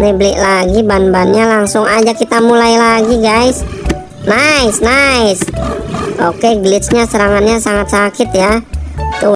Nih beli lagi ban-bannya, langsung aja kita mulai lagi guys. Nice. Oke, glitchnya serangannya sangat sakit ya. Tuh.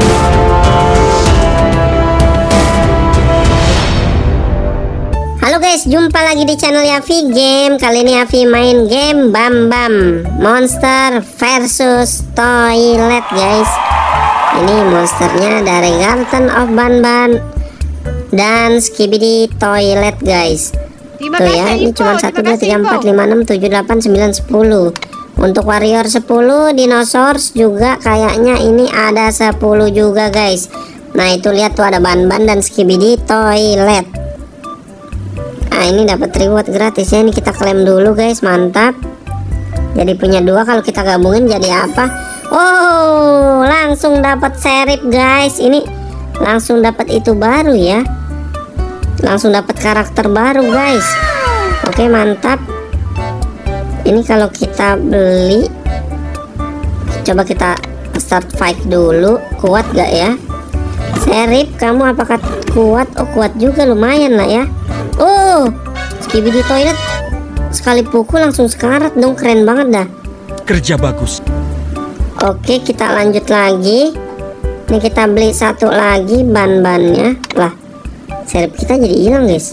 Halo guys, jumpa lagi di channel Yafi Game. Kali ini Yafi main game Bam Bam Monster versus Toilet guys. Ini monsternya dari Garden of Banban dan Skibidi Toilet guys. Tuh ya, ini cuma 1, 2, 3, 4, 5, 6, 7, 8, 9, 10. Untuk warrior 10, dinosaurus juga kayaknya ini ada 10 juga guys. Nah itu lihat tuh ada Banban dan Skibidi Toilet. Nah ini dapat reward gratis ya, ini kita klaim dulu guys, mantap. Jadi punya 2, kalau kita gabungin jadi apa? Oh, langsung dapat serif guys. Ini langsung dapat itu baru ya. Langsung dapat karakter baru guys. Oke, mantap. Ini kalau kita beli, coba kita start fight dulu. Kuat gak ya? Serif, kamu apakah kuat? Oh kuat juga, lumayan lah ya. Oh, Skibidi Toilet sekali pukul langsung sekarat dong, keren banget dah. Kerja bagus. Oke, kita lanjut lagi. Ini kita beli 1 lagi ban-bannya. Lah, serif kita jadi hilang guys.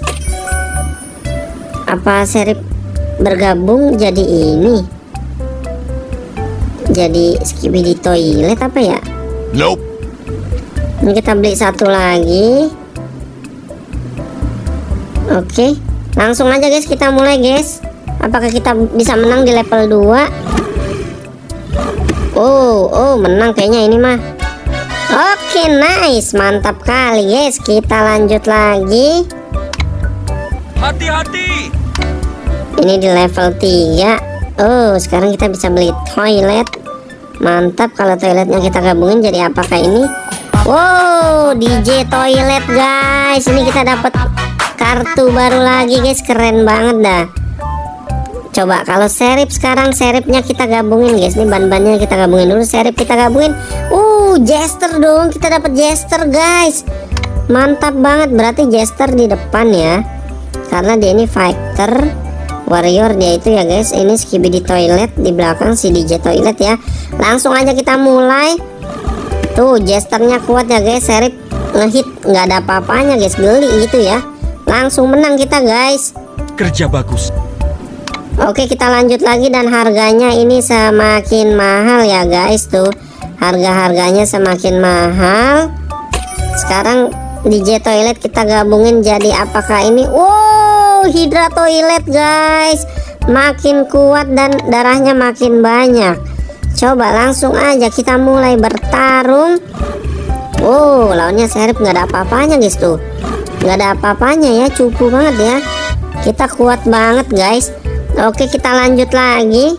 Apa serif bergabung jadi ini? Jadi Skibidi Toilet apa ya? Nope. Ini kita beli 1 lagi. Oke, langsung aja guys kita mulai guys. Apakah kita bisa menang di level 2? Oh menang kayaknya ini mah. Oke, nice, mantap kali guys. Kita lanjut lagi. Hati-hati. Ini di level 3. Oh, sekarang kita bisa beli toilet. Mantap, kalau toiletnya kita gabungin jadi apakah ini? Wow, DJ Toilet guys. Ini kita dapat kartu baru lagi guys, keren banget dah. Coba kalau serif sekarang, serifnya kita gabungin guys. Ini ban-bannya kita gabungin dulu, serif kita gabungin. Jester dong, kita dapat Jester guys. Mantap banget, berarti Jester di depan ya. Karena dia ini fighter, warrior dia itu ya guys. Ini Skibidi Toilet di belakang si DJ Toilet ya. Langsung aja kita mulai. Tuh Jesternya kuat ya guys, serif ngehit nggak ada apa-apanya guys, geli gitu ya. Langsung menang kita guys. Kerja bagus. Oke, kita lanjut lagi dan harganya ini semakin mahal ya guys. Tuh harga-harganya semakin mahal. Sekarang DJ Toilet kita gabungin jadi apakah ini? Wow, Hydra Toilet guys. Makin kuat dan darahnya makin banyak. Coba langsung aja kita mulai bertarung. Lawannya serif nggak ada apa-apanya guys tuh. Nggak ada apa-apanya ya, cupu banget ya. Kita kuat banget guys. Oke, kita lanjut lagi.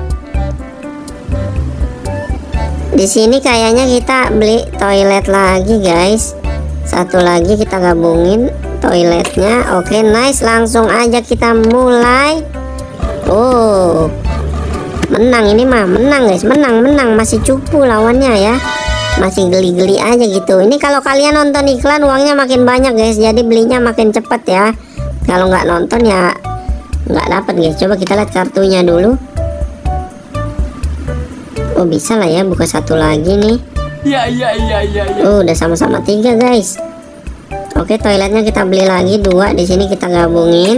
Di sini kayaknya kita beli toilet lagi guys. 1 lagi kita gabungin toiletnya. Oke, nice, langsung aja kita mulai. Menang ini mah, menang guys, menang. Masih cupu lawannya ya. Masih geli-geli aja gitu. Ini kalau kalian nonton iklan uangnya makin banyak guys, jadi belinya makin cepet ya. Kalau nggak nonton ya nggak dapat guys. Coba kita lihat kartunya dulu. Oh bisa lah ya, buka 1 lagi nih. Ya. Udah sama-sama 3 guys. Oke, toiletnya kita beli lagi 2. Di sini kita gabungin.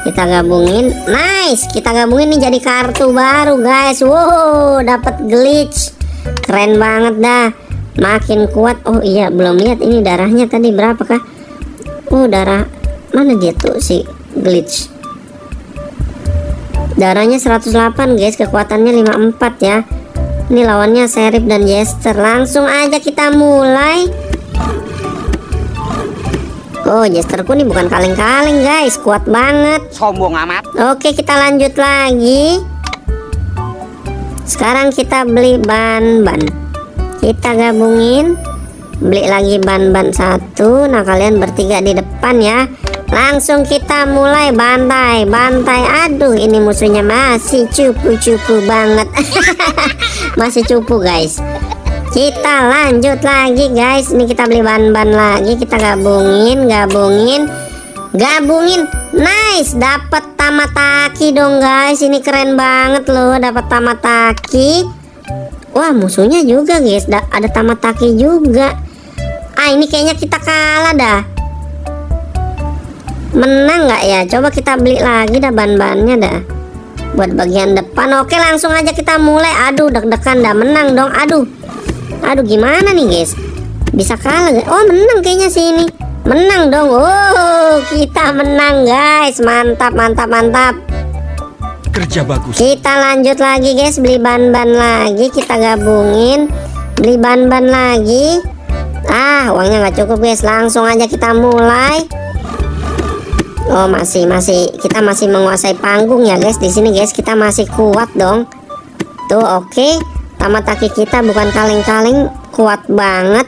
Nice, kita gabungin nih jadi kartu baru guys. Wow, dapat glitch, keren banget dah. Makin kuat. Oh iya, belum lihat ini darahnya tadi berapakah? Darah mana dia tuh si glitch? Darahnya 108 guys, kekuatannya 54 ya. Ini lawannya serif dan Jester. Langsung aja kita mulai. Jesterku nih bukan kaleng-kaleng guys, kuat banget. Sombong amat. Oke, kita lanjut lagi. Sekarang kita beli ban-ban. Kita gabungin, beli lagi ban-ban 1. Nah kalian bertiga di depan ya. Langsung kita mulai bantai. Aduh, ini musuhnya masih cupu banget. Masih cupu guys. Kita lanjut lagi guys. Ini kita beli ban-ban lagi, kita gabungin. Gabungin. Nice, dapat Tamataki dong guys. Ini keren banget loh, dapat Tamataki. Wah, musuhnya juga guys, ada Tamataki juga. Ah, ini kayaknya kita kalah dah. Menang nggak ya? Coba kita beli lagi dah ban-bannya dah. Buat bagian depan. Oke, langsung aja kita mulai. Aduh, deg-degan dah. Menang dong. Aduh, gimana nih guys? Bisa kalah guys. Oh, menang kayaknya sih ini. Menang dong. Oh, kita menang guys. Mantap, mantap, mantap. Kerja bagus. Kita lanjut lagi guys, beli ban-ban lagi. Kita gabungin, beli ban-ban lagi. Ah, uangnya nggak cukup guys. Langsung aja kita mulai. Oh, kita masih menguasai panggung ya guys. Di sini guys, kita masih kuat dong. Tuh, oke. Tamataki kita bukan kaleng-kaleng, kuat banget.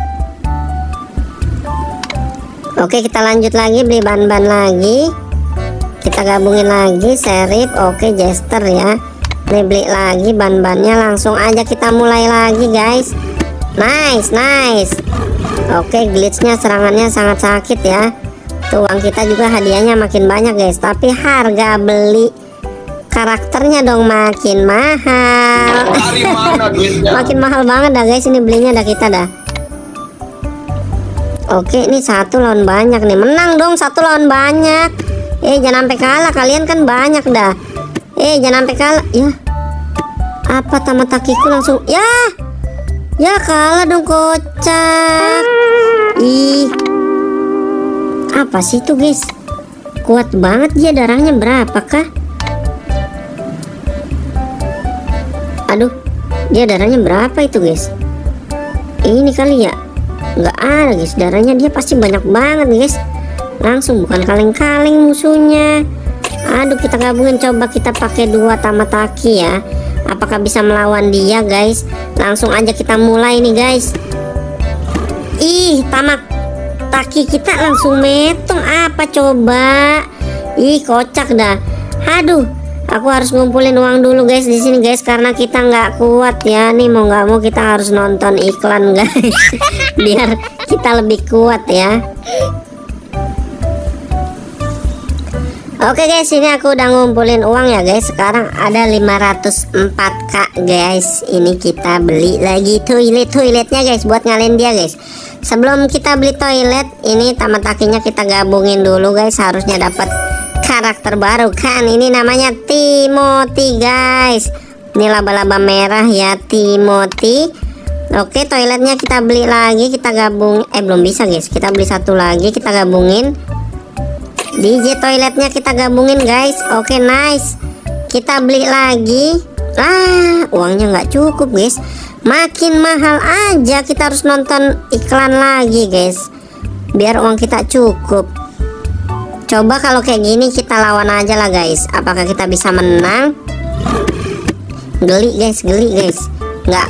Oke, kita lanjut lagi, beli ban-ban lagi. Kita gabungin lagi, serif. Oke, jester ya. Ini beli lagi ban-bannya. Langsung aja kita mulai lagi guys. Nice. Oke, glitchnya serangannya sangat sakit ya. Tuh, uang kita juga hadiahnya makin banyak guys. Tapi harga beli karakternya dong makin mahal. Dari mana duitnya? Makin mahal banget dah guys, ini belinya dah kita dah. Oke, ini 1 lawan banyak nih. Menang dong, 1 lawan banyak. Jangan sampai kalah, kalian kan banyak dah. Jangan sampai kalah. Ya, apa Tamatakiku langsung ya kalah dong, kocak. Ih, apa sih itu guys? Kuat banget dia, darahnya berapa kah? Aduh, dia darahnya berapa itu guys? Ini kali ya? Nggak ada guys, darahnya dia pasti banyak banget guys. Langsung bukan kaleng-kaleng musuhnya. Aduh, kita gabungin, coba kita pakai 2 Tamataki ya. Apakah bisa melawan dia guys? Langsung aja kita mulai nih guys. Ih, Tamataki kita langsung metong. Apa coba? Ih, kocak dah. Aduh, aku harus ngumpulin uang dulu guys di sini guys, karena kita nggak kuat ya. Nih mau nggak mau kita harus nonton iklan guys. Biar kita lebih kuat ya. Oke guys, ini aku udah ngumpulin uang ya guys. Sekarang ada 504k guys. Ini kita beli lagi toiletnya guys, buat ngalahin dia guys. Sebelum kita beli toilet, ini Tamatakinya kita gabungin dulu guys. Harusnya dapat karakter baru kan. Ini namanya Timothy guys. Ini laba-laba merah ya, Timothy. Oke, toiletnya kita beli lagi, kita gabung. Belum bisa guys, kita beli 1 lagi, kita gabungin. DJ toiletnya kita gabungin guys. Oke, nice. Kita beli lagi. Uangnya nggak cukup guys. Makin mahal aja. Kita harus nonton iklan lagi guys, biar uang kita cukup. Coba kalau kayak gini kita lawan aja lah guys. Apakah kita bisa menang? Geli guys. Nggak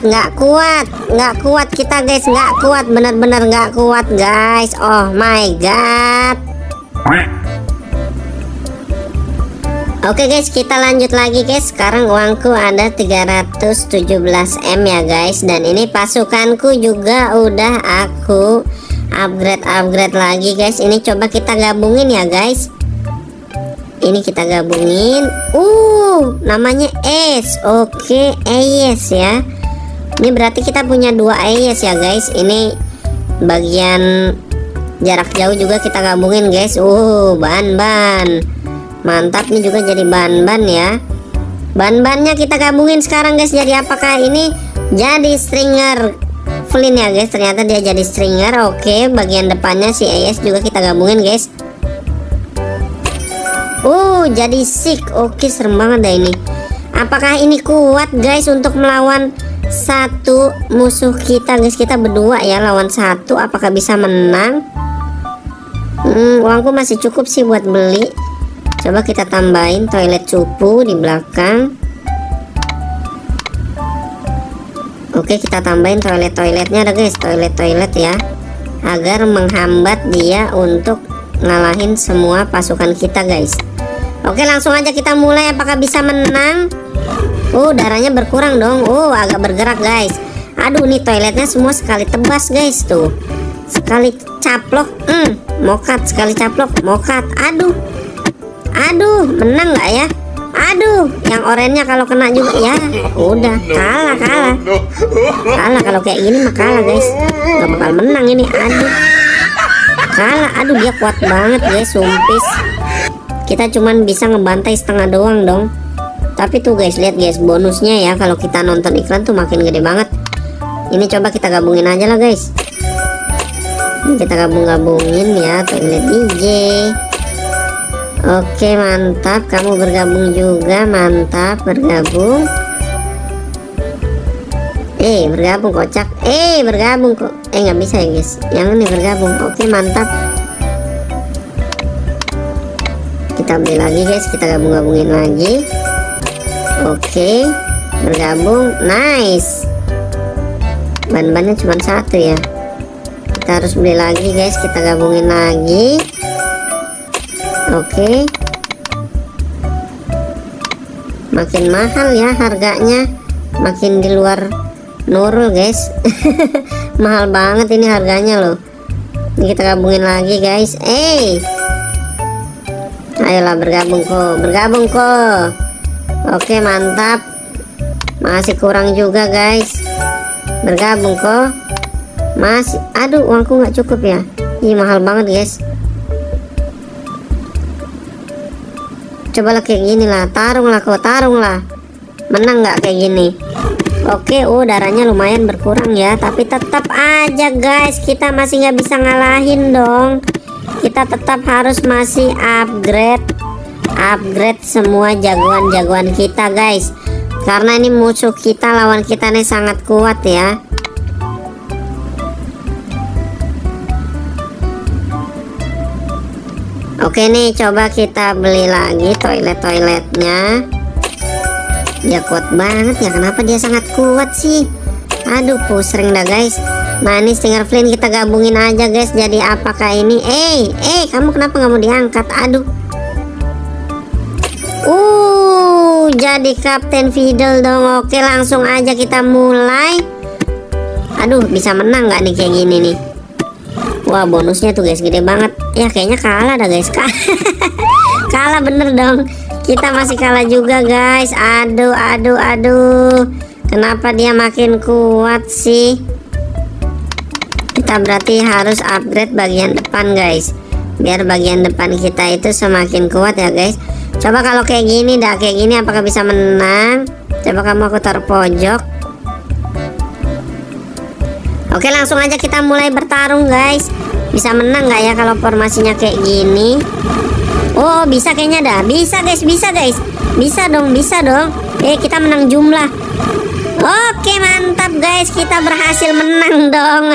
kuat kita guys. Nggak kuat, bener-bener nggak kuat guys. Oh my god. Oke guys, kita lanjut lagi guys. Sekarang uangku ada 317M ya guys. Dan ini pasukanku juga udah aku upgrade lagi guys. Ini coba kita gabungin ya guys. Ini kita gabungin. Namanya Ace. Oke, Ace ya. Ini berarti kita punya 2 Ace ya guys. Ini bagian jarak jauh juga kita gabungin guys. Ban-ban mantap, nih juga jadi ban-ban ya. Ban-bannya kita gabungin sekarang guys. Jadi apakah ini jadi stringer Flynn ya guys? Ternyata dia jadi stringer. Oke, bagian depannya si AS juga kita gabungin guys. Jadi sick. Oke, serem banget dah ini. Apakah ini kuat guys untuk melawan 1 musuh kita guys? Kita berdua ya lawan 1. Apakah bisa menang? Uangku masih cukup sih buat beli. Coba kita tambahin toilet cupu di belakang. Oke, kita tambahin toiletnya ada guys. Toilet ya, agar menghambat dia untuk ngalahin semua pasukan kita guys. Oke, langsung aja kita mulai. Apakah bisa menang? Darahnya berkurang dong. Agak bergerak guys. Aduh, nih toiletnya semua sekali tebas guys. Tuh, sekali caplok mokat sekali caplok, mokat. Aduh, menang nggak ya? Aduh, yang oranye kalau kena juga ya, udah kalah kalau kayak gini mah kalah guys, nggak bakal menang ini. Aduh, kalah. Aduh, dia kuat banget guys, sumpis. Kita cuman bisa ngebantai setengah doang dong. Tapi tuh guys, lihat guys bonusnya ya, kalau kita nonton iklan tuh makin gede banget. Ini coba kita gabungin aja lah guys. Ini kita gabungin ya, toilet DJ. Oke, mantap, kamu bergabung juga, mantap, bergabung. Bergabung kocak. Bergabung kok. Nggak bisa ya guys. Yang ini bergabung. Oke, mantap. Kita beli lagi guys, kita gabungin lagi. Oke, bergabung. Nice. Ban-bannya cuma satu ya. Kita harus beli lagi guys, kita gabungin lagi. Oke, makin mahal ya harganya, makin di luar Nurul guys. Mahal banget ini harganya loh. Ini kita gabungin lagi guys. Ayolah bergabung kok. Oke, mantap. Masih kurang juga guys. Bergabung kok. Masih. Aduh, uangku nggak cukup ya. Ih, mahal banget guys. Cobalah kayak gini lah, tarung lah. Menang nggak kayak gini? Oke, darahnya lumayan berkurang ya, tapi tetap aja guys, kita masih nggak bisa ngalahin dong. Kita tetap harus masih upgrade semua jagoan kita guys, karena ini musuh kita, lawan kita nih sangat kuat ya. Oke nih, coba kita beli lagi toiletnya. Dia kuat banget ya, kenapa dia sangat kuat sih? Aduh, pusing dah guys. Nah, ini Stinger Flynn kita gabungin aja guys. Jadi apakah ini? Kamu kenapa nggak mau diangkat? Aduh. Jadi Kapten Fiddle dong. Oke, langsung aja kita mulai. Aduh, bisa menang nggak nih kayak gini nih? Wah, bonusnya tuh guys gede banget. Ya kayaknya kalah dah guys. Kalah bener dong. Kita masih kalah juga guys. Aduh. Kenapa dia makin kuat sih? Kita berarti harus upgrade bagian depan guys, biar bagian depan kita itu semakin kuat ya guys. Coba kalau kayak gini apakah bisa menang? Coba kamu aku taruh pojok. Oke, langsung aja kita mulai bertarung guys. Bisa menang nggak ya kalau formasinya kayak gini? Oh, bisa kayaknya dah. Bisa guys. Bisa dong. Kita menang jumlah. Oke, mantap guys, kita berhasil menang dong.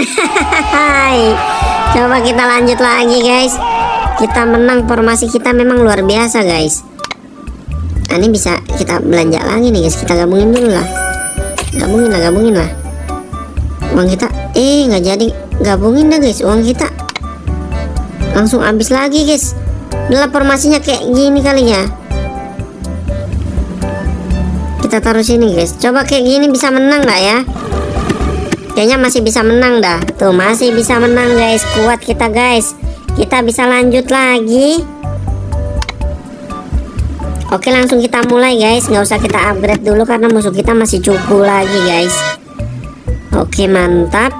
Coba kita lanjut lagi guys. Kita menang, formasi kita memang luar biasa guys. Ini bisa kita belanja lagi nih guys. Kita gabungin dulu lah. Gabungin lah. Uang kita nggak jadi gabungin dah guys. Uang kita langsung habis lagi guys. Udah formasinya kayak gini kali ya. Kita taruh sini guys. Coba kayak gini bisa menang nggak ya? Kayaknya masih bisa menang dah. Tuh, masih bisa menang guys. Kuat kita guys. Kita bisa lanjut lagi. Oke, langsung kita mulai guys. Nggak usah kita upgrade dulu karena musuh kita masih cukup lagi guys. Oke, mantap.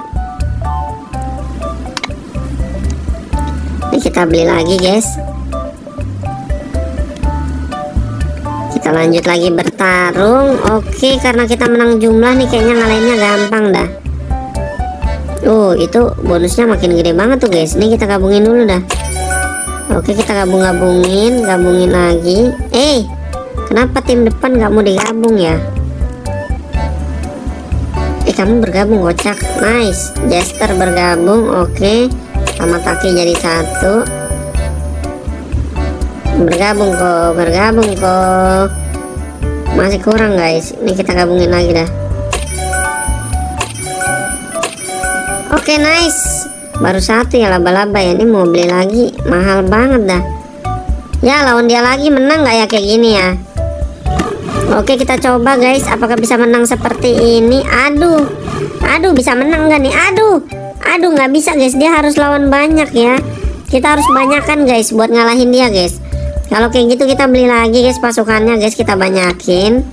Ini kita beli lagi guys. Kita lanjut lagi bertarung. Oke, karena kita menang jumlah nih, kayaknya ngalahinnya gampang dah. Itu bonusnya makin gede banget tuh guys. Ini kita gabungin dulu dah. Oke, kita gabungin lagi. Kenapa tim depan nggak mau digabung ya? Kamu bergabung kocak. Nice. Jester bergabung. Oke, sama Taki jadi satu. Bergabung kok. Masih kurang guys. Ini kita gabungin lagi dah. Oke, nice. Baru satu ya laba-laba ya. Ini mau beli lagi, mahal banget dah. Ya, lawan dia lagi menang nggak ya kayak gini ya? Oke, kita coba guys, apakah bisa menang seperti ini? Aduh, bisa menang nggak nih? Aduh, nggak bisa guys, dia harus lawan banyak ya. Kita harus banyakan guys buat ngalahin dia guys. Kalau kayak gitu kita beli lagi guys pasukannya guys, kita banyakin.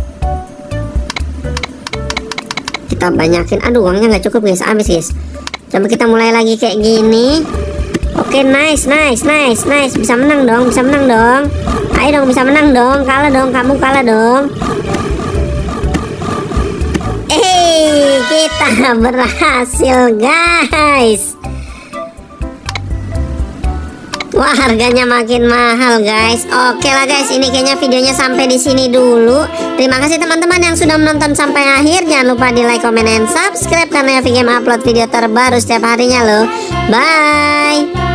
Aduh, uangnya nggak cukup guys, habis guys. Coba kita mulai lagi kayak gini. Oke, nice. Bisa menang dong. Ayo dong, bisa menang dong. Kalah dong, kamu kalah dong. Kita berhasil guys. Wah, harganya makin mahal guys. Oke lah guys, ini kayaknya videonya sampai di sini dulu. Terima kasih teman-teman yang sudah menonton sampai akhir. Jangan lupa di like, comment, and subscribe karena Yafi Game upload video terbaru setiap harinya loh. Bye.